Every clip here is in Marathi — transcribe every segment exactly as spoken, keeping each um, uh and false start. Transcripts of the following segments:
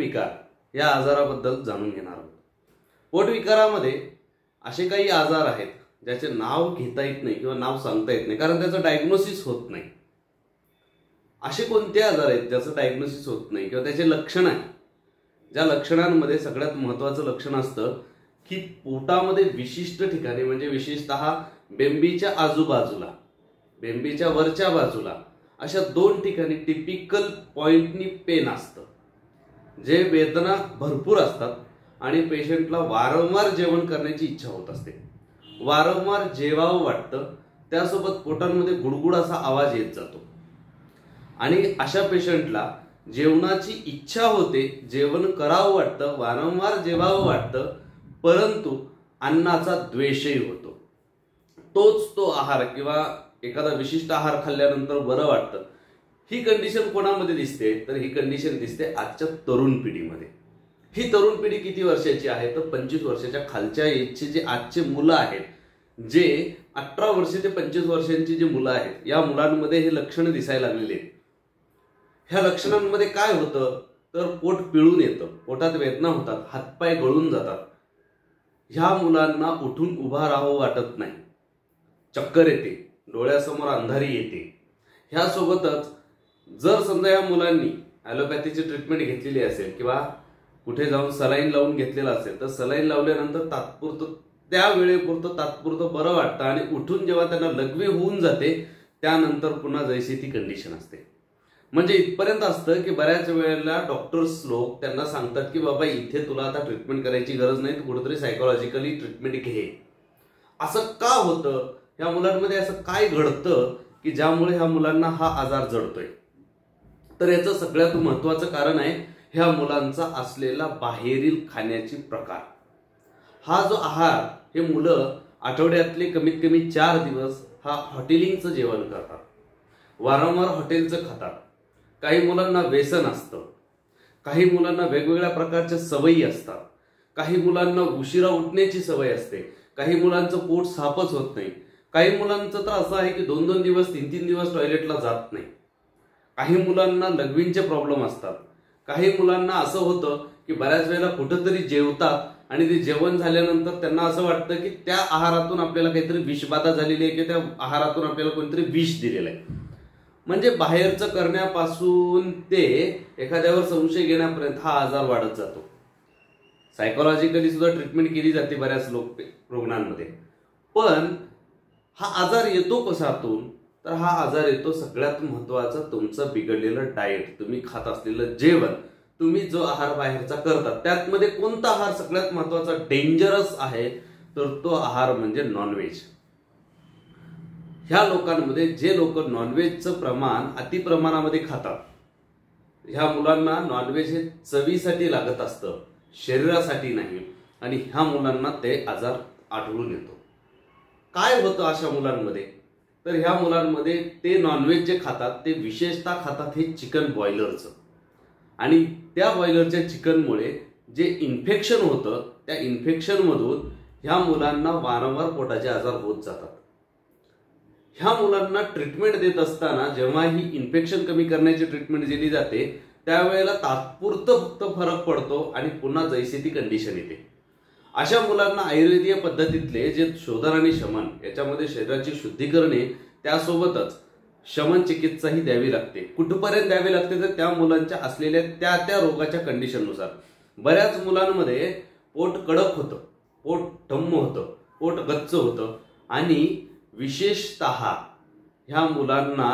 पोटविकार या आजाराबद्दल जाणून घेणार आहोत। पोटविकारामध्ये असे काही आजार आहेत ज्याचे नाव घेता येत नाही किंवा नाव सांगता येत नाही, कारण त्याचं डायग्नोसिस होत नाही। असे कोणते आजार आहेत ज्याचं डायग्नोसिस होत नाही किंवा त्याचे लक्षण आहे, ज्या लक्षणांमध्ये सगळ्यात महत्त्वाचं लक्षण असतं की पोटामध्ये विशिष्ट ठिकाणी, म्हणजे विशेषतः बेंबीच्या आजूबाजूला, बेंबीच्या वरच्या बाजूला अशा दोन ठिकाणी टिपिकल पॉइंटनी पेन असतं, जे वेदना भरपूर असतात आणि पेशंटला वारंवार जेवण करण्याची इच्छा होत असते, वारंवार जेवावं वाटतं, त्यासोबत पोटांमध्ये गुडगुड असा आवाज येत जातो आणि अशा पेशंटला जेवणाची इच्छा होते, जेवण करावं वाटतं, वारंवार जेवावं वाटतं, परंतु अन्नाचा द्वेषही होतो। तोच तो आहार किंवा एखादा विशिष्ट आहार खाल्ल्यानंतर बरं वाटतं। ही कंडिशन कोणामध्ये दिसते तर ही कंडिशन दिसते आजच्या तरुण पिढीमध्ये। ही तरुण पिढी किती वर्षाची आहे तर पंचवीस वर्षाच्या खालच्या एजचे जे आजचे मुलं आहेत, जे अठरा वर्षे ते पंचवीस वर्षांची जी मुलं आहेत, या मुलांमध्ये हे लक्षणं दिसायला लागलेले आहेत। ह्या लक्षणांमध्ये काय होतं तर पोट पिळून येतं, पोटात वेदना होतात, हातपाय गळून जातात, ह्या मुलांना उठून उभा राहावं वाटत नाही, चक्कर येते, डोळ्यासमोर अंधारी येते। ह्यासोबतच जर समजा या मुलांनी ॲलोपॅथीची ट्रीटमेंट घेतलेली असेल किंवा कुठे जाऊन सलाईन लावून घेतलेला असेल तर सलाईन लावल्यानंतर तात्पुरतं, त्या वेळेपुरतं तात्पुरतं बरं वाटतं आणि उठून जेव्हा त्यांना लघवी होऊन जाते त्यानंतर पुन्हा जैसी ती कंडिशन असते। म्हणजे इथपर्यंत असतं की बऱ्याच वेळेला डॉक्टर्स लोक त्यांना सांगतात की बाबा इथे तुला आता ट्रीटमेंट करायची गरज नाही, तू कुठेतरी सायकोलॉजिकली ट्रीटमेंट घे। असं का होतं? ह्या मुलांमध्ये असं काय घडतं की ज्यामुळे ह्या मुलांना हा आजार जडतोय? तर याचं सगळ्यात महत्वाचं कारण आहे ह्या मुलांचा असलेला बाहेरील खाण्याची प्रकार। हा जो आहार, हे मुलं आठवड्यातले कमीत कमी चार दिवस हा हॉटेलिंगचं जेवण करतात, वारंवार हॉटेलचं खातात। काही मुलांना व्यसन असतं, काही मुलांना वेगवेगळ्या प्रकारच्या सवयी असतात, काही मुलांना उशिरा उठण्याची सवय असते, काही मुलांचं पोट साफच होत नाही, काही मुलांचं तर असं आहे की दोन दोन दिवस तीन तीन दिवस टॉयलेटला जात नाही, काही मुलांना लघवींचे प्रॉब्लेम असतात, काही मुलांना असं होतं की बऱ्याच वेळेला कुठंतरी जेवतात आणि ते जेवण झाल्यानंतर त्यांना असं वाटतं की त्या आहारातून आपल्याला काहीतरी विषबाधा झालेली आहे किंवा त्या आहारातून आपल्याला कोणतरी विष दिलेलं आहे। म्हणजे बाहेरचं करण्यापासून ते एखाद्यावर संशय घेण्यापर्यंत हा आजार वाढत जातो। सायकोलॉजिकली सुद्धा ट्रीटमेंट केली जाते बऱ्याच लोक रुग्णांमध्ये, पण हा आजार येतो कशातून तर हा आजार येतो सगळ्यात महत्वाचं तुमचं बिघडलेलं डाएट, तुम्ही खात असलेलं जेवण, तुम्ही जो आहार बाहेरचा करतात त्यातमध्ये कोणता आहार सगळ्यात महत्वाचा डेंजरस आहे तर तो आहार म्हणजे नॉनव्हेज। ह्या लोकांमध्ये जे लोक नॉनव्हेजचं प्रमाण अति प्रमाणामध्ये खातात, ह्या मुलांना नॉनव्हेज हे चवीसाठी लागत असतं, शरीरासाठी नाही, आणि ह्या मुलांना ते आजार आढळून येतो। काय होतं अशा मुलांमध्ये तर ह्या मुलांमध्ये ते नॉनव्हेज जे खातात ते विशेषतः खातात हे चिकन बॉयलरचं, आणि त्या बॉयलरच्या चिकनमुळे जे इन्फेक्शन होतं त्या इन्फेक्शनमधून ह्या मुलांना वारंवार पोटाचे आजार होत जातात। ह्या मुलांना ट्रीटमेंट देत असताना जेव्हा ही इन्फेक्शन कमी करण्याची ट्रीटमेंट दिली जाते त्यावेळेला तात्पुरतं फक्त फरक पडतो आणि पुन्हा जैसी ती कंडिशन येते। अशा मुलांना आयुर्वेदीय पद्धतीतले जे शोधन आणि शमन, याच्यामध्ये शरीराची शुद्धी करणे, त्यासोबतच शमन चिकित्साही द्यावी लागते। कुठपर्यंत द्यावी लागते तर त्या मुलांच्या असलेल्या त्या त्या रोगाच्या कंडिशननुसार। बऱ्याच मुलांमध्ये पोट कडक होतं, पोट टम्म होतं, पोट गच्च होतं, आणि विशेषतः ह्या मुलांना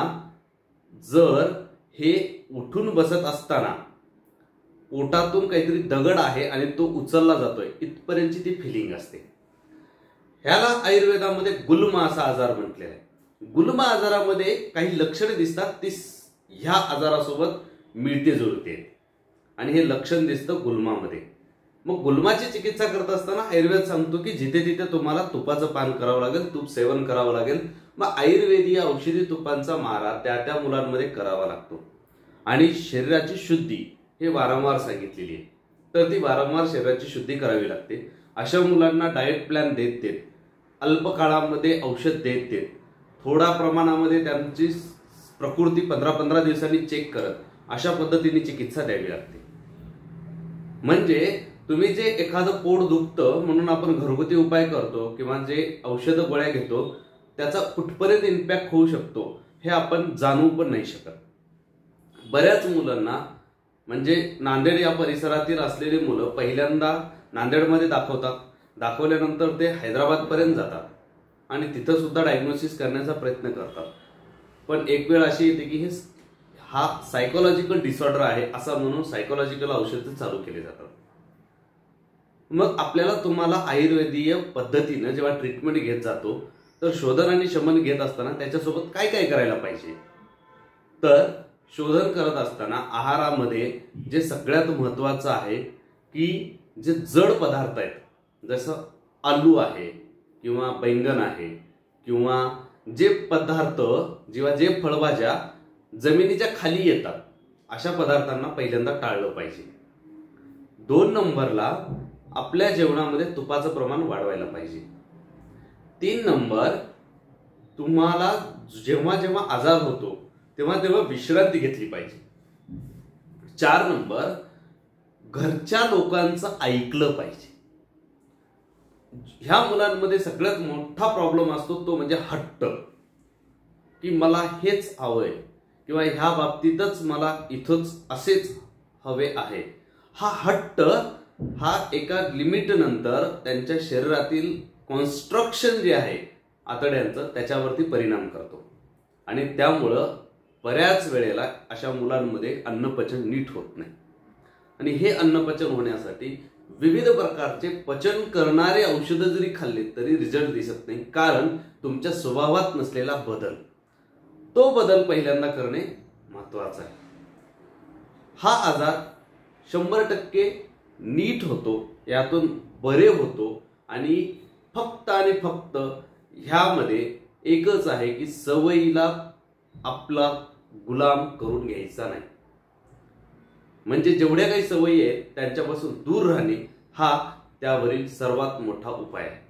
जर हे उठून बसत असताना पोटातून काहीतरी दगड आहे आणि तो उचलला जातोय इथपर्यंतची ती फिलिंग असते। ह्याला आयुर्वेदामध्ये गुल्म असा आजार म्हटलेला आहे। गुल्म आजारामध्ये काही लक्षणे दिसतात, ती ह्या आजारासोबत मिळते जुळते, आणि हे लक्षण दिसतं गुल्मामध्ये। मग गुल्माची चिकित्सा करत असताना आयुर्वेद सांगतो की जिथे तिथे तुम्हाला तुपाचं पान करावं लागेल, तूप सेवन करावं लागेल। मग आयुर्वेदीय औषधी तुपांचा मारा त्या त्या मुलांमध्ये करावा लागतो, आणि शरीराची शुद्धी हे वारंवार सांगितलेली आहे, तर ती वारंवार शरीराची शुद्धी करावी लागते। अशा मुलांना डाएट प्लॅन देत देत, अल्प काळामध्ये औषध देत देत, थोडा प्रमाणामध्ये त्यांची प्रकृती पंधरा पंधरा दिवसांनी चेक करत अशा पद्धतीने चिकित्सा द्यावी लागते। म्हणजे तुम्ही जे एखादं पोट दुखतं म्हणून आपण घरगुती उपाय करतो किंवा जे औषध गोळ्या घेतो त्याचा कुठपर्यंत इम्पॅक्ट होऊ शकतो हे आपण जाणू पण नाही शकत। बऱ्याच मुलांना म्हणजे नांदेड या परिसरातील असलेली मुलं पहिल्यांदा नांदेडमध्ये दाखवतात, दाखवल्यानंतर ते हैदराबाद पर्यंत जातात आणि तिथं सुद्धा डायग्नोसिस करण्याचा प्रयत्न करतात, पण एक वेळ अशी येते की हे हा सायकोलॉजिकल डिसऑर्डर आहे असं म्हणून सायकोलॉजिकल औषधं चालू केले जातात। मग आपल्याला तुम्हाला आयुर्वेदीय पद्धतीनं जेव्हा ट्रीटमेंट घेत जातो तर शोधन आणि शमन घेत असताना त्याच्यासोबत काय काय करायला पाहिजे, तर शोधन करत असताना आहारामध्ये जे सगळ्यात महत्वाचं आहे की जे जड पदार्थ आहेत जसं आलू आहे किंवा बैंगन आहे किंवा जे पदार्थ जेव्हा जे फळभाज्या जमिनीच्या खाली येतात अशा पदार्थांना पहिल्यांदा टाळलं पाहिजे। दोन नंबरला आपल्या जेवणामध्ये तुपाचं प्रमाण वाढवायला पाहिजे। तीन नंबर तुम्हाला जेव्हा जेव्हा आजार होतो तेव्हा तेव्हा विश्रांती घेतली पाहिजे। चार नंबर घरच्या लोकांचं ऐकलं पाहिजे। ह्या मुलांमध्ये सगळ्यात मोठा प्रॉब्लेम असतो तो म्हणजे हट्ट, की मला हेच हवंय किंवा ह्या बाबतीतच मला इथंच असेच हवे आहे। हा हट्ट हा एका लिमिट नंतर त्यांच्या शरीरातील कॉन्स्ट्रक्शन जे आहे आतड्यांचं त्याच्यावरती परिणाम करतो आणि त्यामुळं बऱ्याच वेळेला अशा मुलांमध्ये अन्नपचन नीट होत नाही आणि हे अन्नपचन होण्यासाठी विविध प्रकारचे पचन करणारे औषधं जरी खाल्ले तरी रिझल्ट दिसत नाही, कारण तुमच्या स्वभावात नसलेला बदल, तो बदल पहिल्यांदा करणे महत्वाचं आहे। हा आजार शंभर टक्के नीट होतो, यातून बरे होतो आणि फक्त आणि फक्त ह्यामध्ये एकच आहे की सवयीला आपला गुलाम करून घ्यायचा नाही, म्हणजे जेवढ्या काही सवयी आहेत त्यांच्यापासून दूर राहणे हा त्यावरील सर्वात मोठा उपाय आहे।